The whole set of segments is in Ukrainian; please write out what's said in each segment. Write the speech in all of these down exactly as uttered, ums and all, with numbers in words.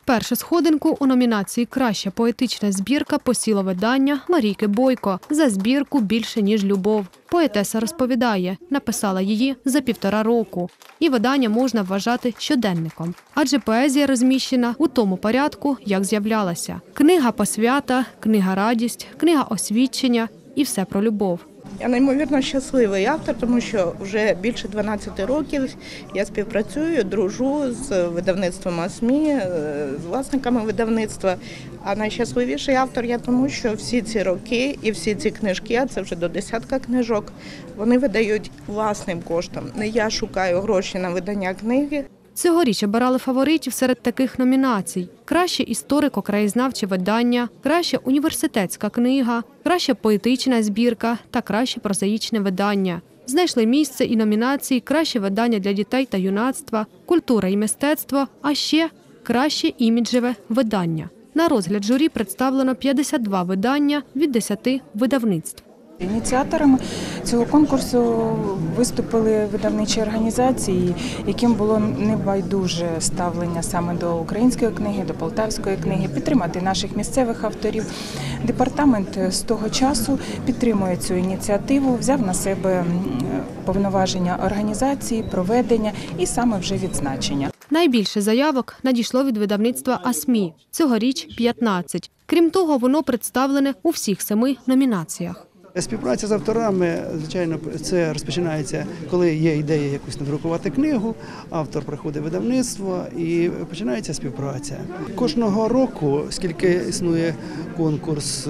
Першу сходинку у номінації «Краща поетична збірка» посіло видання Марійки Бойко за збірку «Більше, ніж любов». Поетеса розповідає, написала її за півтора року. І видання можна вважати щоденником. Адже поезія розміщена у тому порядку, як з'являлася. Книга посвята, книга радість, книга освідчення і все про любов. Я неймовірно щасливий автор, тому що вже більше дванадцяти років я співпрацюю, дружу з видавництвом АСМІ, з власниками видавництва. А найщасливіший автор я тому, що всі ці роки і всі ці книжки, а це вже до десятка книжок, вони видають власним коштом. Не я шукаю гроші на видання книги. Цьогоріч обирали фаворитів серед таких номінацій. Краще історико-краєзнавче видання, краща університетська книга, краща поетична збірка та краще прозаїчне видання. Знайшли місце і номінації «Краще видання для дітей та юнацтва», «Культура і мистецтво», а ще «Краще іміджеве видання». На розгляд журі представлено п'ятдесят два видання від десяти видавництв. Ініціаторами цього конкурсу виступили видавничі організації, яким було небайдуже ставлення саме до української книги, до полтавської книги, підтримати наших місцевих авторів. Департамент з того часу підтримує цю ініціативу, взяв на себе повноваження організації, проведення і саме вже відзначення. Найбільше заявок надійшло від видавництва АСМІ. Цьогоріч – п'ятнадцять. Крім того, воно представлене у всіх семи номінаціях. Співпраця з авторами, звичайно, це розпочинається, коли є ідея якусь надрукувати книгу, автор приходить в видавництво і починається співпраця. Кожного року, скільки існує конкурс,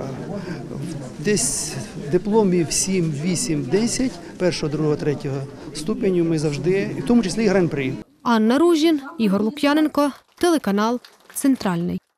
десь дипломів сім, вісім, десять, першого, другого, третього ступеню ми завжди, в тому числі і гран-при. Анна Ружін, Ігор Лук'яненко, телеканал «Центральний».